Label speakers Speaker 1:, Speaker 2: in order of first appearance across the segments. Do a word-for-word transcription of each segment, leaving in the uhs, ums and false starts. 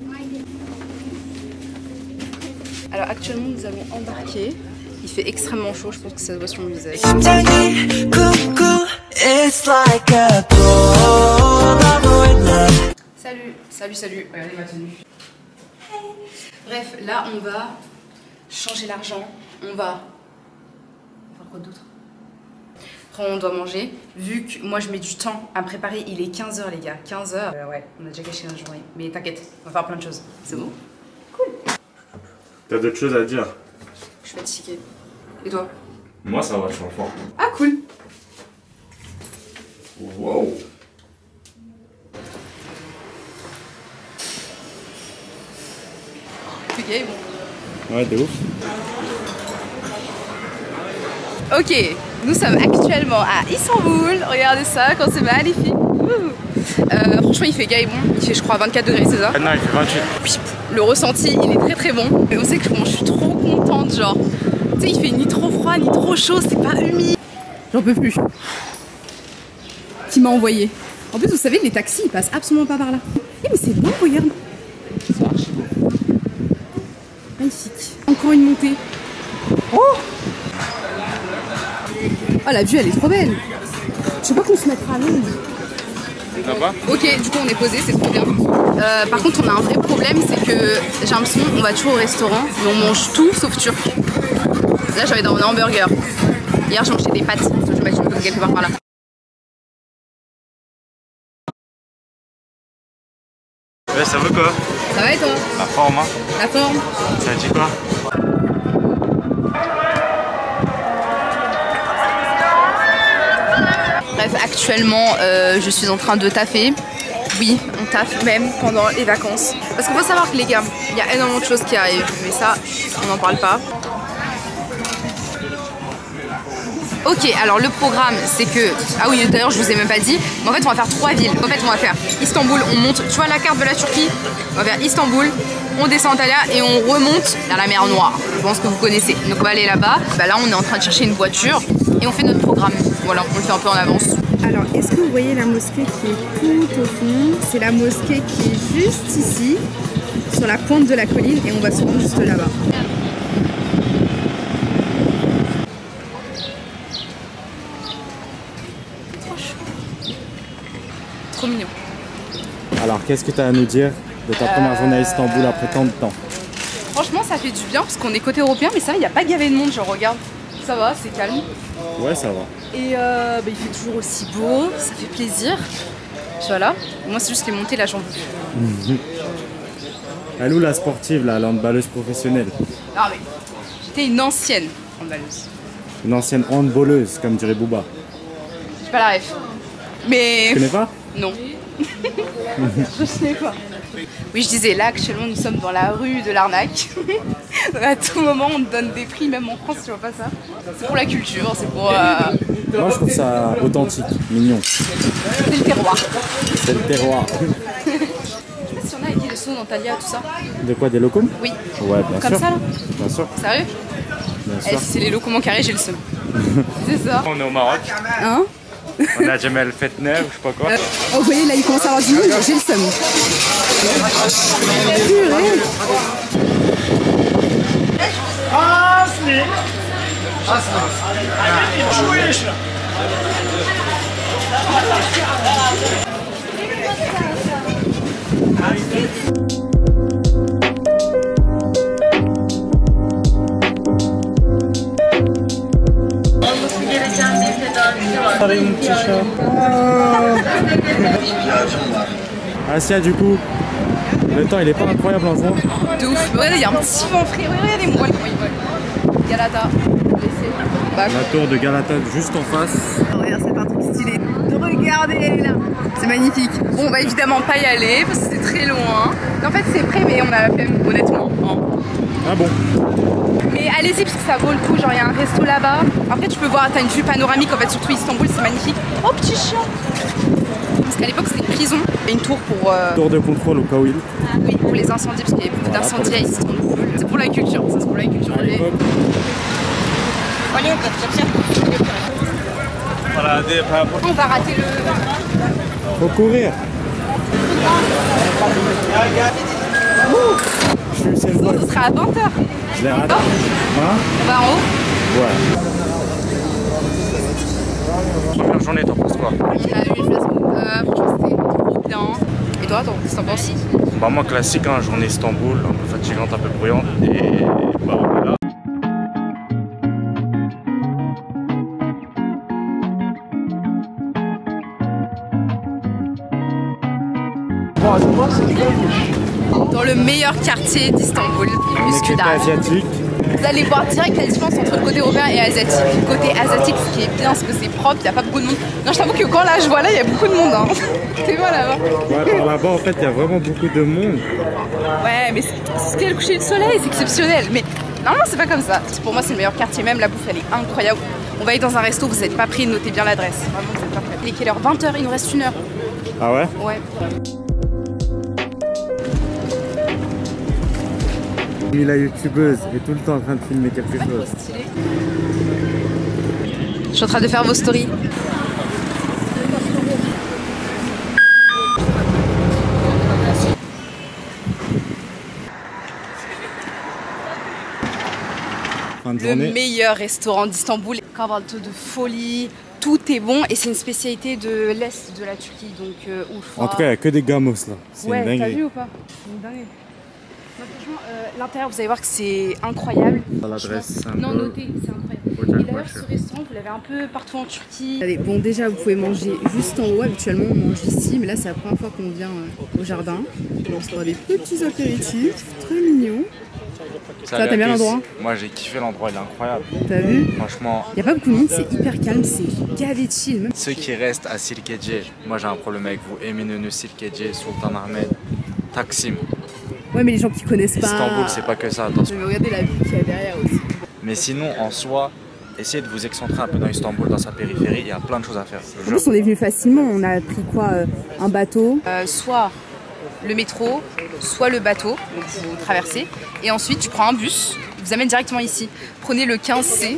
Speaker 1: Alors actuellement nous allons embarquer. Il fait extrêmement chaud, je pense que ça se voit sur mon visage. Salut, salut, salut. Regardez ma tenue. Bref, là on va changer l'argent. On va... On va faire quoi d'autre? Après on doit manger. Vu que moi je mets du temps à me préparer, il est quinze heures les gars. quinze heures. Euh, ouais, on a déjà gâché notre journée. Mais t'inquiète, on va faire plein de choses. C'est bon? Cool.
Speaker 2: T'as d'autres choses à dire?
Speaker 1: Je suis fatiguée. Et toi?
Speaker 2: Moi ça va, je suis en forme.
Speaker 1: Ah cool.
Speaker 2: Wow.
Speaker 1: C'est gay, bon.
Speaker 2: Ouais, t'es ouf.
Speaker 1: Ok, nous sommes actuellement à Istanbul. Regardez ça, quand c'est magnifique. Euh, franchement, il fait gay bon. Il fait, je crois, vingt-quatre degrés, c'est ça?
Speaker 2: Ah non, il fait vingt-huit.
Speaker 1: Oui, le ressenti, il est très très bon. Et on sait que je suis trop contente, genre. Tu sais, il fait ni trop froid, ni trop chaud, c'est pas humide. J'en peux plus. Qui m'a envoyé. En plus, vous savez, les taxis, ils passent absolument pas par là. Eh, mais c'est beau, regarde.
Speaker 2: C'est archi beau.
Speaker 1: Magnifique. Encore une montée. Oh! Oh, la vue, elle est trop belle. Je sais pas qu'on se mettra à l'ombre.
Speaker 2: Là-bas?
Speaker 1: Ok, du coup, on est posé, c'est trop bien. Euh, par contre, on a un vrai problème, c'est que j'ai l'impression on va toujours au restaurant, mais on mange tout sauf turc. Là, j'avais dans un hamburger. Hier, j'ai mangé des pâtes. Je m'imagine comme quelque part par là.
Speaker 2: Ouais, ça veut quoi?
Speaker 1: Ça va et toi?
Speaker 2: La forme, hein?
Speaker 1: La forme?
Speaker 2: Ça dit quoi?
Speaker 1: Bref, actuellement, euh, je suis en train de taffer. Oui, on taffe même pendant les vacances. Parce qu'il faut savoir que les gars, il y a énormément de choses qui arrivent, mais ça, on n'en parle pas. Ok, alors le programme, c'est que... Ah oui, d'ailleurs, je vous ai même pas dit. Mais en fait, on va faire trois villes. En fait, on va faire Istanbul, on monte... Tu vois la carte de la Turquie? On va faire Istanbul, on descend Antalya et on remonte vers la mer Noire. Je pense que vous connaissez. Donc on va aller là-bas. Bah là, on est en train de chercher une voiture et on fait notre programme. Voilà, on le fait un peu en avance. Alors, est-ce que vous voyez la mosquée qui est tout au fond? C'est la mosquée qui est juste ici, sur la pointe de la colline, et on va se rendre juste là-bas. Trop chou. Trop mignon.
Speaker 2: Alors, qu'est-ce que tu as à nous dire de ta première journée à Istanbul après tant de temps?
Speaker 1: Franchement, ça fait du bien parce qu'on est côté européen, mais ça va, il n'y a pas gavé de monde, je regarde. Ça va, c'est calme.
Speaker 2: Ouais, ça va.
Speaker 1: Et euh, bah, il fait toujours aussi beau, ça fait plaisir. Voilà. Moi, c'est juste les montées, là, j'en veux plus.
Speaker 2: Elle est où la sportive, là, la handballeuse professionnelle?
Speaker 1: Non, mais j'étais une ancienne handballeuse.
Speaker 2: Une ancienne handballeuse, comme dirait Booba.
Speaker 1: J'ai pas la ref. Mais...
Speaker 2: Tu connais pas?
Speaker 1: Non. Je sais pas. Oui, je disais, là, actuellement, nous sommes dans la rue de l'arnaque. À tout moment, on te donne des prix, même en France, tu vois pas ça. C'est pour la culture, c'est pour... Euh...
Speaker 2: Moi, je trouve ça authentique, mignon.
Speaker 1: C'est le terroir.
Speaker 2: C'est le terroir.
Speaker 1: Je sais pas si on a avec les sauts d'Antalya, tout ça.
Speaker 2: De quoi, des locaux?
Speaker 1: Oui.
Speaker 2: Ouais, bien
Speaker 1: Comme
Speaker 2: sûr.
Speaker 1: ça, là?
Speaker 2: Bien sûr.
Speaker 1: Sérieux?
Speaker 2: Bien
Speaker 1: Eh,
Speaker 2: sûr.
Speaker 1: si c'est les locaux carrés, j'ai le seum. C'est ça.
Speaker 2: On est au Maroc.
Speaker 1: Hein?
Speaker 2: On a Jamel Fetner ou je sais pas quoi.
Speaker 1: Euh, oh, vous voyez, là, il commence à avoir du monde, j'ai le seum. Purée.
Speaker 3: Asli. Asli.
Speaker 2: Asia, du coup, le temps il est pas incroyable en juin.
Speaker 1: De ouf. Regardez, il y a un petit vent frais. Regardez-moi. Galata.
Speaker 2: La tour de Galata juste en face.
Speaker 1: Oh, regarde, c'est un truc stylé. Regardez là. C'est magnifique. Bon, on va évidemment pas y aller parce que c'est très loin. En fait, c'est prêt, mais on a la flemme, honnêtement. Hein.
Speaker 2: Ah bon?
Speaker 1: Mais allez-y parce que ça vaut le coup. Genre, il y a un resto là-bas. Après, tu peux voir, t'as une vue panoramique. En fait, surtout Istanbul, c'est magnifique. Oh, petit chien. Parce qu'à l'époque, c'était une prison. Et une tour pour. Euh...
Speaker 2: Tour de contrôle au cas où il.
Speaker 1: Oui, pour les incendies, parce qu'il y avait beaucoup
Speaker 2: Voilà,
Speaker 1: d'incendies à Istanbul. C'est pour la culture, ça c'est pour la culture.
Speaker 2: À l'époque.
Speaker 1: On va rater le...
Speaker 2: Faut courir. Je suis Usain
Speaker 1: Sinon,
Speaker 2: Bolt.
Speaker 1: ce sera à vingt heures.
Speaker 2: Je l'ai raté. Hein?
Speaker 1: On va en haut.
Speaker 2: Ouais.
Speaker 4: Première journée, t'en penses quoi?
Speaker 1: On a eu une place. Euh, franchement, c'était trop bien. Et toi, attends, qu'est-ce que t'en penses?
Speaker 4: Bah moi classique, hein, journée Istanbul, un peu fatigante, un peu bruyante. Et bah voilà.
Speaker 1: Dans le meilleur quartier d'Istanbul,
Speaker 2: On est côté
Speaker 1: Üsküdar.
Speaker 2: asiatique.
Speaker 1: Vous allez voir direct la différence entre le côté européen et asiatique. Le côté asiatique, ce qui est bien, c'est que c'est propre, il n'y a pas beaucoup de monde. Non, je t'avoue que quand là, je vois là, il y a beaucoup de monde. Hein. Tu vois là-bas.
Speaker 2: Ouais, par là-bas, en fait, il y a vraiment beaucoup de monde.
Speaker 1: Ouais, mais c'est ce qu'est le coucher du soleil, c'est exceptionnel. Mais normalement, c'est pas comme ça. Pour moi, c'est le meilleur quartier, même la bouffe, elle est incroyable. On va aller dans un resto, vous n'êtes pas pris, notez bien l'adresse. Vraiment, vous n'êtes pas prêts. Il est quelle heure? vingt heures, il nous reste une heure.
Speaker 2: Ah ouais?
Speaker 1: Ouais.
Speaker 2: La youtubeuse est tout le temps en train de filmer quelque chose.
Speaker 1: Stylé. Je suis en train de faire vos stories.
Speaker 2: Fin de
Speaker 1: Le
Speaker 2: journée.
Speaker 1: meilleur restaurant d'Istanbul. Kahvaltı de folie. Tout est bon et c'est une spécialité de l'Est de la Turquie. Donc, euh, ouf.
Speaker 2: En tout cas, il n'y a que des gamos là. C'est
Speaker 1: ouais,
Speaker 2: une
Speaker 1: t'as
Speaker 2: dinguerie.
Speaker 1: vu ou pas? C'est une dinguerie. Non, franchement, euh, l'intérieur, vous allez voir que c'est incroyable.
Speaker 2: L'adresse, c'est un
Speaker 1: Non,
Speaker 2: peu-
Speaker 1: notez, c'est incroyable.
Speaker 2: Ocak
Speaker 1: Et d'ailleurs,
Speaker 2: Başı.
Speaker 1: ce restaurant, vous l'avez un peu partout en Turquie. Allez, bon, déjà, vous pouvez manger juste en haut. Habituellement, on mange ici, mais là, c'est la première fois qu'on vient euh, au jardin. On se fera des petits apéritifs, très mignons.
Speaker 4: Salut
Speaker 1: t'aimes
Speaker 4: à
Speaker 1: bien
Speaker 4: tous.
Speaker 1: l'endroit?
Speaker 4: Moi j'ai kiffé l'endroit, il est incroyable.
Speaker 1: T'as vu?
Speaker 4: Franchement,
Speaker 1: Il n'y a pas beaucoup de monde, c'est hyper calme, c'est gavé de chill. Même...
Speaker 4: ceux qui restent à Silkeci, moi j'ai un problème avec vous. Eminönü, Silkeci, Sultan Ahmet, Taksim.
Speaker 1: Ouais, mais les gens qui connaissent pas.
Speaker 4: Istanbul, c'est pas que ça, attention.
Speaker 1: Mais regardez la vue qu'il y a derrière aussi.
Speaker 4: Mais sinon, en soi, essayez de vous excentrer un peu dans Istanbul, dans sa périphérie, il y a plein de choses à faire.
Speaker 1: En plus, on est venu facilement. On a pris quoi euh, Un bateau euh, Soit le métro, soit le bateau. Donc vous traversez. Et ensuite, tu prends un bus. Il vous amène directement ici. Prenez le quinze C.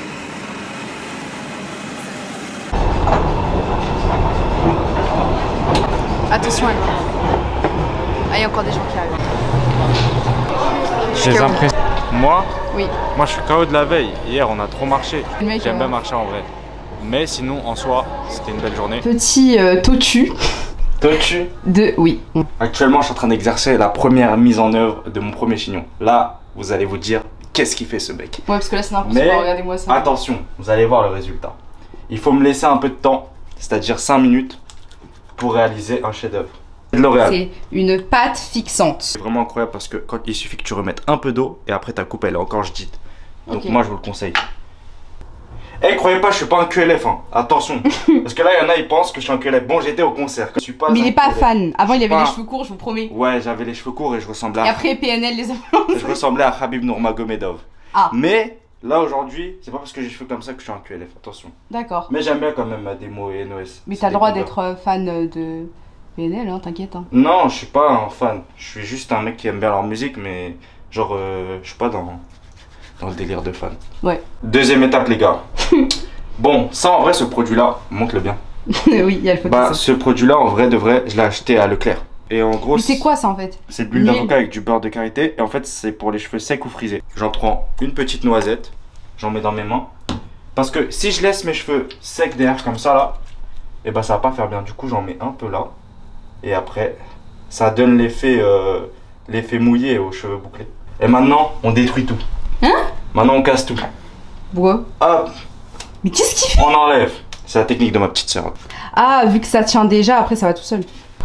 Speaker 1: Attention, elle. Ah, il y a encore des gens qui arrivent.
Speaker 4: J'ai
Speaker 1: K O.
Speaker 4: l'impression. Moi,
Speaker 1: Oui.
Speaker 4: moi je suis K O de la veille. Hier on a trop marché.
Speaker 1: Le mec,
Speaker 4: J'aime
Speaker 1: euh,
Speaker 4: bien marcher en vrai. Mais sinon, en soi, c'était une belle journée.
Speaker 1: Petit euh, totu
Speaker 4: Totu.
Speaker 1: de... Oui.
Speaker 4: Actuellement, je suis en train d'exercer la première mise en œuvre de mon premier chignon. Là, vous allez vous dire, qu'est-ce qu'il fait ce mec?
Speaker 1: Ouais, parce que là, c'est n'importe
Speaker 4: Mais
Speaker 1: quoi. Regardez-moi ça.
Speaker 4: attention, vous allez voir le résultat. Il faut me laisser un peu de temps, c'est-à-dire cinq minutes, pour réaliser un chef-d'œuvre. De L'Oréal.
Speaker 1: C'est une pâte fixante.
Speaker 4: C'est vraiment incroyable parce que quand il suffit que tu remettes un peu d'eau et après ta coupe elle est encore jdite. Donc
Speaker 1: Ok.
Speaker 4: moi je vous le conseille. Eh, croyez pas, je suis pas un Q L F, hein. Attention. Parce que là, il y en a, ils pensent que je suis un Q L F. Bon, j'étais au concert. Je suis pas
Speaker 1: Mais il
Speaker 4: un
Speaker 1: est pas
Speaker 4: Q L F.
Speaker 1: fan. Avant, il avait
Speaker 4: Pas-
Speaker 1: les cheveux courts, je vous promets.
Speaker 4: Ouais, j'avais les cheveux courts et je ressemblais
Speaker 1: Et
Speaker 4: à,
Speaker 1: après, P N L les a
Speaker 4: je ressemblais à Habib Nurmagomedov.
Speaker 1: Ah.
Speaker 4: Mais là, aujourd'hui, c'est pas parce que j'ai les cheveux comme ça que je suis un Q L F. Attention.
Speaker 1: D'accord.
Speaker 4: Mais j'aime bien quand même Ademo et N O S.
Speaker 1: Mais
Speaker 4: C'est
Speaker 1: t'as le
Speaker 4: des
Speaker 1: droit
Speaker 4: couleurs.
Speaker 1: d'être euh, fan de P N L, hein, t'inquiète. Hein.
Speaker 4: Non, je suis pas un fan. Je suis juste un mec qui aime bien leur musique, mais genre, euh, je suis pas dans, dans le délire de fan.
Speaker 1: Ouais.
Speaker 4: Deuxième étape, les gars. Bon, ça en vrai, ce produit-là, montre-le bien.
Speaker 1: Oui, il y a le photo.
Speaker 4: Bah, ce produit-là, en vrai de vrai, je l'ai acheté à Leclerc. Et en gros,
Speaker 1: Mais c'est quoi ça en fait?
Speaker 4: c'est de l'huile
Speaker 1: L'huile.
Speaker 4: d'avocat avec du beurre de karité. Et en fait, c'est pour les cheveux secs ou frisés. J'en prends une petite noisette, j'en mets dans mes mains. Parce que si je laisse mes cheveux secs derrière comme ça là, et bah ça va pas faire bien. Du coup, j'en mets un peu là. Et après, ça donne l'effet euh, l'effet mouillé aux cheveux bouclés. Et maintenant, on détruit tout.
Speaker 1: Hein?
Speaker 4: Maintenant, on casse tout.
Speaker 1: Pourquoi?
Speaker 4: Hop,
Speaker 1: Mais qu'est-ce qu'il fait?
Speaker 4: on enlève. C'est la technique de ma petite sœur.
Speaker 1: Ah, vu que ça tient déjà, après ça va tout seul.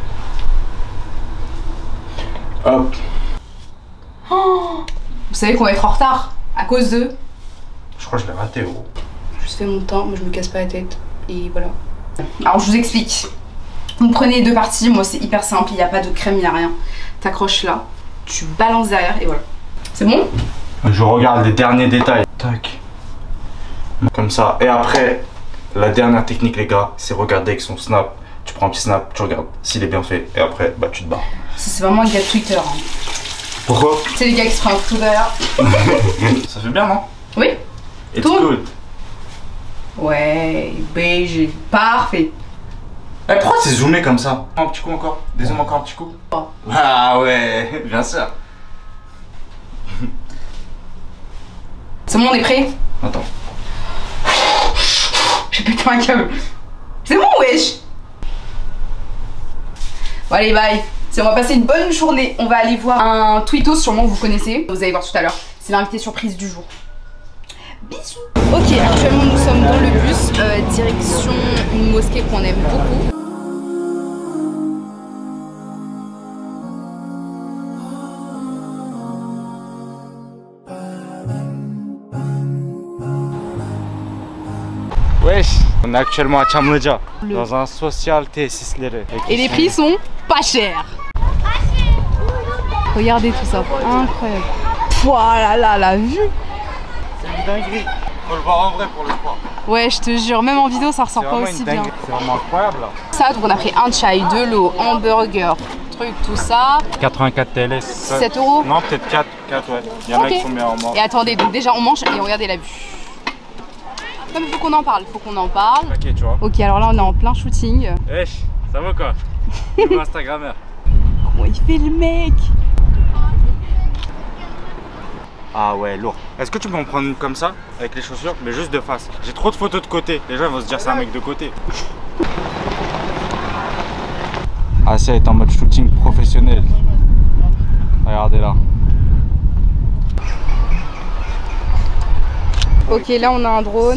Speaker 4: Hop.
Speaker 1: Vous savez qu'on va être en retard à cause de...
Speaker 4: Je crois que je l'ai raté, gros.
Speaker 1: Je fais mon temps, moi je me casse pas la tête. Et voilà. Alors je vous explique. Vous prenez les deux parties, moi c'est hyper simple, il n'y a pas de crème, il n'y a rien. T'accroches là, tu balances derrière et voilà. C'est bon?
Speaker 4: Je regarde les derniers détails. Tac. Comme ça. Et après, la dernière technique, les gars, c'est regarder avec son snap. Tu prends un petit snap, tu regardes s'il est bien fait. Et après, bah tu te barres.
Speaker 1: Ça, c'est vraiment un gars de Twitter. Hein.
Speaker 4: Pourquoi?
Speaker 1: Tu sais les gars qui se prennent un couteau derrière.
Speaker 4: Ça fait bien, non?
Speaker 1: Oui?
Speaker 4: It's
Speaker 1: Tourne.
Speaker 4: good.
Speaker 1: Ouais, beige, parfait.
Speaker 4: Eh, pourquoi c'est zoomé comme ça? Un petit coup encore. Dézoome encore un petit coup. Ah ouais, bien sûr.
Speaker 1: C'est bon, on est prêt?
Speaker 4: Attends.
Speaker 1: J'ai pété un câble. C'est bon, wesh. Bon, allez, bye. Si on va passer une bonne journée, on va aller voir un tweetos, sûrement vous connaissez. Vous allez voir tout à l'heure. C'est l'invité surprise du jour. Bisous. Ok, actuellement nous sommes dans le bus, euh, direction une mosquée qu'on aime beaucoup.
Speaker 2: Wesh, on est actuellement à Çamlıca, dans un social tesisleri.
Speaker 1: Et les prix sont pas chers. Regardez tout ça, incroyable. Voilà, là, la vue.
Speaker 2: C'est une dinguerie. Faut le voir en vrai pour le croire.
Speaker 1: Ouais, je te jure, même en vidéo ça ressort pas aussi bien.
Speaker 2: C'est vraiment incroyable là.
Speaker 1: Ça, donc on a pris un chai, de l'eau, hamburger, truc, tout ça.
Speaker 2: quatre-vingt-quatre T L S.
Speaker 1: sept euros.
Speaker 2: Non, peut-être quatre, quatre ouais. Il y en a
Speaker 1: Okay.
Speaker 2: qui sont bien en mort.
Speaker 1: Et attendez, donc déjà on mange et regardez la vue. Non mais faut qu'on en parle, faut qu'on en parle.
Speaker 2: Ok, tu vois.
Speaker 1: Ok, alors là on est en plein shooting.
Speaker 2: Wesh, ça va quoi? Nouveau Instagrammeur.
Speaker 1: Comment il fait le mec?
Speaker 2: Ah ouais, lourd. Est-ce que tu peux en prendre une comme ça, avec les chaussures, mais juste de face? J'ai trop de photos de côté. Les gens vont se dire c'est un mec de côté. Asia est en mode shooting professionnel. Regardez là.
Speaker 1: Ok, là on a un drone.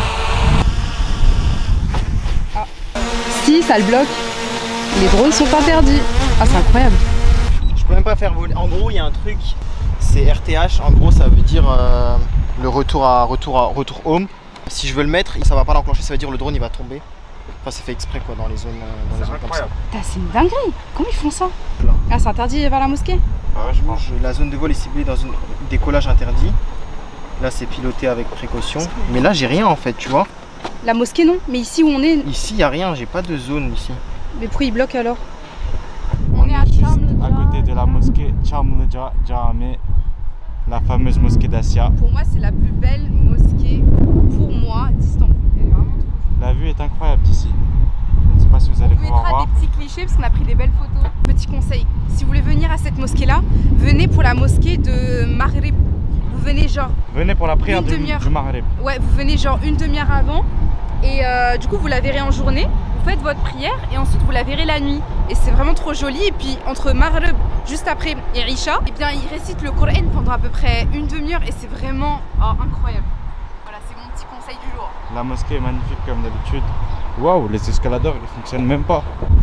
Speaker 1: Ah. Si, ça le bloque. Les drones sont interdits. Ah, c'est incroyable.
Speaker 5: Je peux même pas faire voler. En gros, il y a un truc, c'est R T H. En gros, ça veut dire euh, le retour à retour à retour home. Si je veux le mettre, ça va pas l'enclencher. Ça veut dire le drone il va tomber. Enfin, c'est fait exprès quoi dans les zones, dans les zones comme ça.
Speaker 1: Putain, c'est une dinguerie. Comment ils font ça? Ah, c'est interdit vers la mosquée?
Speaker 2: Ah ouais, je pense.
Speaker 5: Je- La zone de vol est ciblée dans un décollage interdit. Là, c'est piloté avec précaution. Mais là, j'ai rien en fait, tu vois.
Speaker 1: La mosquée non, mais ici où on est,
Speaker 5: Ici, il y a rien. J'ai pas de zone ici.
Speaker 1: mais pourquoi ils bloquent alors?
Speaker 2: On est à côté de la mosquée Çamlıca Cami, la fameuse mosquée d'Asia.
Speaker 1: Pour moi, c'est la plus belle mosquée pour moi d'Istanbul. Elle est vraiment trop jolie.
Speaker 2: La vue est incroyable d'ici. Je ne sais pas si vous allez
Speaker 1: On vous
Speaker 2: pouvoir
Speaker 1: mettra
Speaker 2: voir.
Speaker 1: des petits clichés parce qu'on a pris des belles photos. Petit conseil, si vous voulez venir à cette mosquée-là, venez pour la mosquée de Maghreb. Vous venez genre,
Speaker 2: Venez pour la prière
Speaker 1: Une
Speaker 2: du,
Speaker 1: demi-heure.
Speaker 2: du Maghreb.
Speaker 1: ouais, vous venez genre une demi-heure avant et euh, du coup vous la verrez en journée. Vous faites votre prière et ensuite vous la verrez la nuit. Et c'est vraiment trop joli. Et puis entre Maghreb juste après et Isha, et bien ils récitent le Coran pendant à peu près une demi-heure et c'est vraiment oh, incroyable. Voilà, c'est mon petit conseil du jour.
Speaker 2: La mosquée est magnifique comme d'habitude. Waouh, les escaladeurs ils fonctionnent même pas.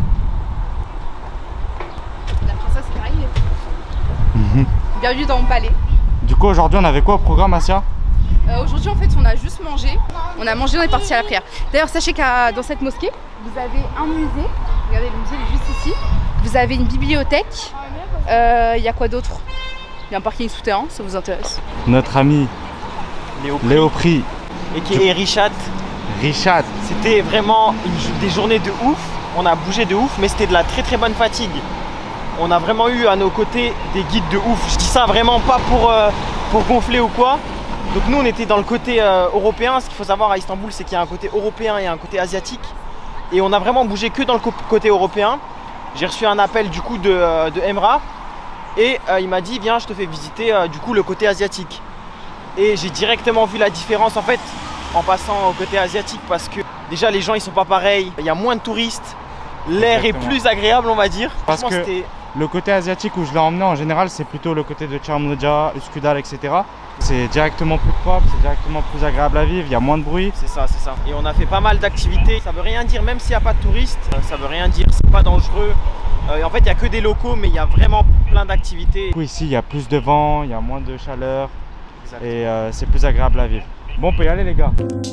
Speaker 1: La princesse est arrivée. Bienvenue dans mon palais.
Speaker 2: Du coup aujourd'hui on avait quoi au programme, Asia?
Speaker 1: Euh, Aujourd'hui en fait on a juste mangé, on a mangé, on est parti à la prière. D'ailleurs sachez qu'à dans cette mosquée vous avez un musée, regardez le musée il est juste ici. Vous avez une bibliothèque, il euh, y a quoi d'autre? Il y a un parking souterrain, ça vous intéresse?
Speaker 2: Notre ami
Speaker 5: Léo,
Speaker 2: Léopri,
Speaker 5: et qui est Richat.
Speaker 2: Richard.
Speaker 5: C'était vraiment une- des journées de ouf. On a bougé de ouf, mais c'était de la très très bonne fatigue. On a vraiment eu à nos côtés des guides de ouf. Je dis ça vraiment pas pour, euh, pour gonfler ou quoi. Donc nous on était dans le côté euh, européen. Ce qu'il faut savoir à Istanbul, c'est qu'il y a un côté européen et un côté asiatique. Et on a vraiment bougé que dans le co- côté européen. J'ai reçu un appel du coup de, euh, de Emra. Et euh, il m'a dit viens, je te fais visiter euh, du coup le côté asiatique. Et j'ai directement vu la différence en fait en passant au côté asiatique, parce que déjà les gens ils sont pas pareils, il y a moins de touristes, l'air est
Speaker 2: Exactement.
Speaker 5: plus agréable on va dire.
Speaker 2: Parce
Speaker 5: Franchement,
Speaker 2: que-
Speaker 5: c'était-
Speaker 2: Le côté asiatique où je l'ai emmené en général, c'est plutôt le côté de Çamlıca, Üsküdar, et cetera. C'est directement plus propre, c'est directement plus agréable à vivre, il y a moins de bruit.
Speaker 5: c'est ça, c'est ça. Et on a fait pas mal d'activités. Ça veut rien dire, même s'il n'y a pas de touristes, euh, ça veut rien dire, c'est pas dangereux. Euh, et en fait, il n'y a que des locaux, mais il y a vraiment plein d'activités.
Speaker 2: Du coup, ici, il y a plus de vent, il y a moins de chaleur
Speaker 5: Exact.
Speaker 2: et euh, c'est plus agréable à vivre. Bon, on peut y aller, les gars.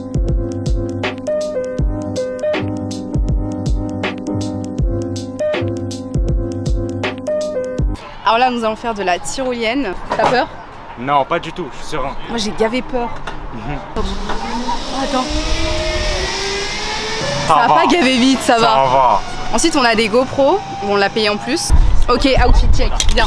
Speaker 1: Alors là nous allons faire de la tyrolienne. T'as peur?
Speaker 2: Non, pas du tout, je suis serein.
Speaker 1: Moi j'ai gavé peur. Oh, attends. Ça va pas gaver vite, ça,
Speaker 2: Ça
Speaker 1: va.
Speaker 2: va.
Speaker 1: Ensuite on a des GoPro, on l'a payé en plus. Ok, outfit check, bien.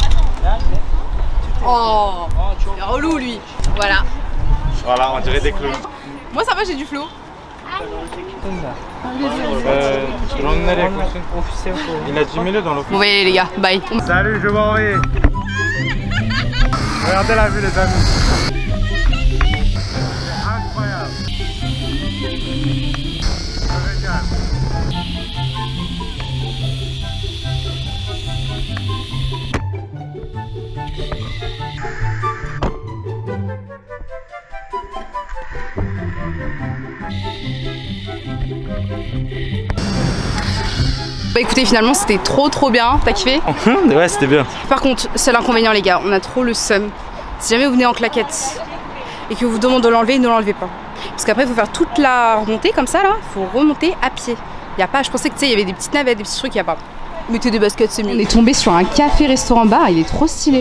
Speaker 1: Oh, il est relou lui. Voilà.
Speaker 2: Voilà, on dirait des clowns.
Speaker 1: Moi ça va, j'ai du flow.
Speaker 2: Euh, il a dit mets-le dans l'office.
Speaker 1: Bon, allez les gars, bye.
Speaker 2: Salut, je m'en vais. Regardez la vue les amis. Incroyable. Je me régale.
Speaker 1: Bah écoutez, finalement c'était trop trop bien, t'as kiffé?
Speaker 4: Ouais, c'était bien.
Speaker 1: Par contre, seul inconvénient les gars, on a trop le seum. Si jamais vous venez en claquette et que vous demandez de l'enlever, ne l'enlevez pas. Parce qu'après il faut faire toute la remontée comme ça là, il faut remonter à pied. Y a pas, je pensais que tu sais, il y avait des petites navettes, des petits trucs, y a pas. Mettez des baskets, c'est mieux. On est tombé sur un café restaurant bar, il est trop stylé.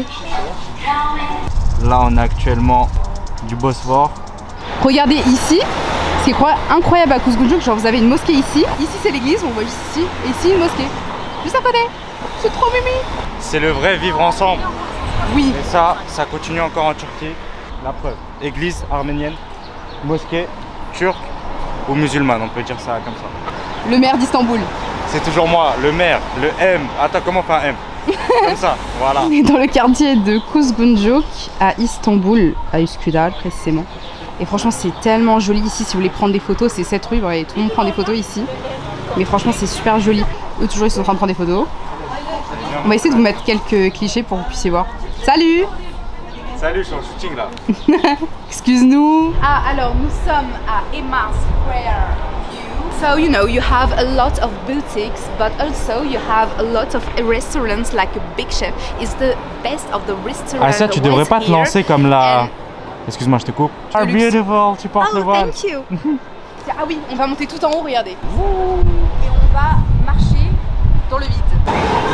Speaker 2: Là on a actuellement du Bosphore.
Speaker 1: Regardez ici, ce qui est incroyable à Kouzgoudjouk, genre vous avez une mosquée ici, ici c'est l'église, on voit juste ici, et ici une mosquée. Juste à côté, c'est trop mimi.
Speaker 2: C'est le vrai vivre ensemble.
Speaker 1: Oui.
Speaker 2: Et ça, ça continue encore en Turquie. La preuve, église arménienne, mosquée, turque ou musulmane, on peut dire ça comme ça.
Speaker 1: Le maire d'Istanbul.
Speaker 2: C'est toujours moi, le maire, le M. Attends, comment on fait un M? Comme ça, voilà.
Speaker 1: On est dans le quartier de Kouzgoudjouk à Istanbul, à Üsküdar précisément. Et franchement c'est tellement joli ici, si vous voulez prendre des photos, c'est cette rue, ouais, tout le monde prend des photos ici. Mais franchement c'est super joli. Eux toujours ils sont en train de prendre des photos. On va essayer de vous mettre quelques clichés pour que vous puissiez voir. Salut!
Speaker 2: Salut, je suis en shooting là.
Speaker 1: Excuse-nous. Ah alors nous sommes à Emma Square. So you know you have a lot of boutiques, but also you have a lot of restaurants like a Big Chef. It's the best of the restaurants.
Speaker 2: Ah ça tu devrais pas te lancer comme la... Excuse-moi, je te coupe. Ah, beautiful, tu portes
Speaker 1: oh,
Speaker 2: le voile.
Speaker 1: Thank you. Ah oui, on va monter tout en haut, regardez. Et on va marcher dans le vide.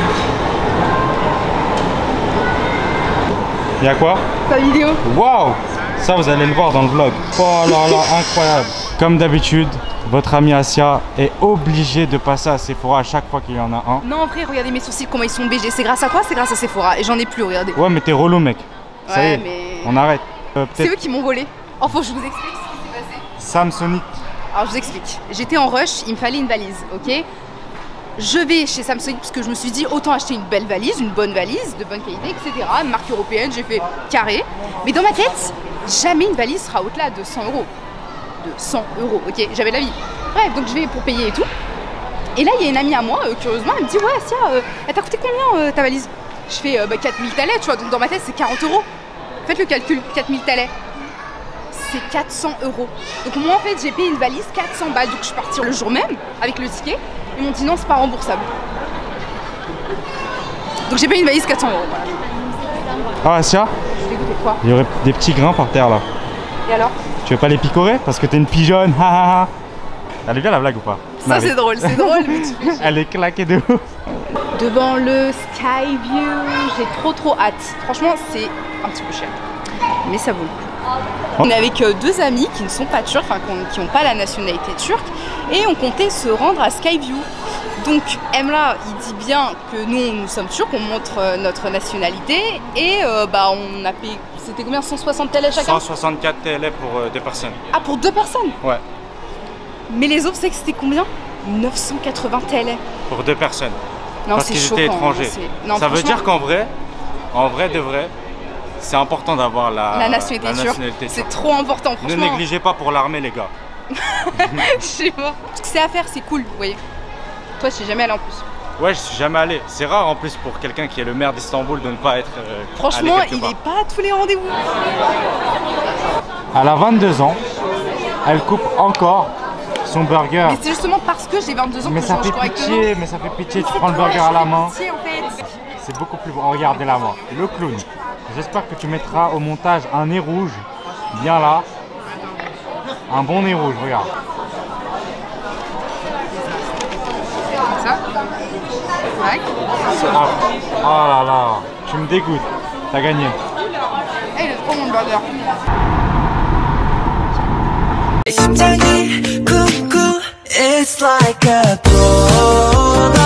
Speaker 2: Y'a quoi?
Speaker 1: Ta vidéo.
Speaker 2: Waouh! Ça vous allez le voir dans le vlog. Oh là là, incroyable. Comme d'habitude, votre amie Asia est obligée de passer à Sephora à chaque fois qu'il y en a un.
Speaker 1: Non en vrai, regardez mes sourcils comment ils sont B G. C'est grâce à quoi? C'est grâce à Sephora. Et j'en ai plus, regardez.
Speaker 2: Ouais mais t'es relou mec. Ça
Speaker 1: ouais,
Speaker 2: y est,
Speaker 1: mais...
Speaker 2: on arrête. Euh,
Speaker 1: c'est eux qui m'ont volé. Enfin, je vous explique ce qui s'est passé.
Speaker 2: Samsonite.
Speaker 1: Alors, je vous explique. J'étais en rush, il me fallait une valise, ok? Je vais chez Samsonite parce que je me suis dit autant acheter une belle valise, une bonne valise, de bonne qualité, et cetera. Une marque européenne, j'ai fait carré. Mais dans ma tête, jamais une valise sera au-delà de cent euros. De cent euros, ok? J'avais la vie. Bref, donc je vais pour payer et tout. Et là, il y a une amie à moi, euh, curieusement, elle me dit ouais, Asia, euh, elle t'a coûté combien euh, ta valise? Je fais euh, bah, quatre mille thalais, tu vois, donc dans ma tête, c'est quarante euros. Faites le calcul, quatre mille thalais, c'est quatre cents euros. Donc moi en fait j'ai payé une valise quatre cents balles, donc je suis partie le jour même avec le ticket. Ils m'ont dit non c'est pas remboursable. Donc j'ai payé une valise quatre cents euros. Voilà.
Speaker 2: Ah Asia,
Speaker 1: Je vais goûter quoi?
Speaker 2: il y aurait des petits grains par terre là.
Speaker 1: Et alors?
Speaker 2: Tu veux pas les picorer? Parce que t'es une pigeonne, ha ha ha. Elle est bien la blague ou pas?
Speaker 1: Ça c'est drôle, c'est drôle mais tu fais...
Speaker 2: Elle est claquée de ouf.
Speaker 1: Devant le Skyview, j'ai trop trop hâte. Franchement c'est un petit peu cher, mais ça vaut le coup. On est avec euh, deux amis qui ne sont pas turcs, enfin qui n'ont pas la nationalité turque, et on comptait se rendre à Skyview. Donc Emla, il dit bien que nous, nous sommes turcs, on montre euh, notre nationalité, et euh, bah on a payé, c'était combien, cent soixante thalais chacun?
Speaker 2: cent soixante-quatre thalais pour euh, deux personnes.
Speaker 1: Ah, pour deux personnes?
Speaker 2: Ouais.
Speaker 1: Mais les autres, c'est que c'était combien? neuf cent quatre-vingts thalais.
Speaker 2: Pour deux personnes.
Speaker 1: Non,
Speaker 2: parce
Speaker 1: c'est
Speaker 2: qu'ils
Speaker 1: choquant.
Speaker 2: étaient étrangers.
Speaker 1: Non,
Speaker 2: ça veut dire qu'en vrai, en vrai de vrai, c'est important d'avoir la,
Speaker 1: la nationalité
Speaker 2: la
Speaker 1: turque.
Speaker 2: nationalité
Speaker 1: C'est
Speaker 2: turque.
Speaker 1: trop important,
Speaker 2: Ne
Speaker 1: franchement.
Speaker 2: négligez pas pour l'armée, les gars.
Speaker 1: Je sais pas. Ce que c'est à faire, c'est cool, vous voyez. Toi, je suis jamais allé en plus.
Speaker 2: Ouais, je suis jamais allé. C'est rare en plus pour quelqu'un qui est le maire d'Istanbul de ne pas être. Euh,
Speaker 1: Franchement,
Speaker 2: allé quelque
Speaker 1: il
Speaker 2: part.
Speaker 1: est pas à tous les rendez-vous.
Speaker 2: Elle a vingt-deux ans. Elle coupe encore son burger.
Speaker 1: Mais c'est justement parce que j'ai vingt-deux ans
Speaker 2: Mais
Speaker 1: que
Speaker 2: ça
Speaker 1: je mange
Speaker 2: fait
Speaker 1: correctement.
Speaker 2: pitié, mais ça fait pitié. Tu
Speaker 1: C'est
Speaker 2: prends le
Speaker 1: quoi,
Speaker 2: burger
Speaker 1: je
Speaker 2: à la
Speaker 1: fais
Speaker 2: main.
Speaker 1: pitié, en fait.
Speaker 2: C'est beaucoup plus bon. Regardez-la moi. Le clown. J'espère que tu mettras au montage un nez rouge. Bien là. Un bon nez rouge, regarde.
Speaker 1: Ça ouais.
Speaker 2: Ah, oh là là. Tu me dégoûtes. T'as gagné.
Speaker 1: Eh, il est trop bon le burger.
Speaker 6: 심장이 쿵쿵 It's like a door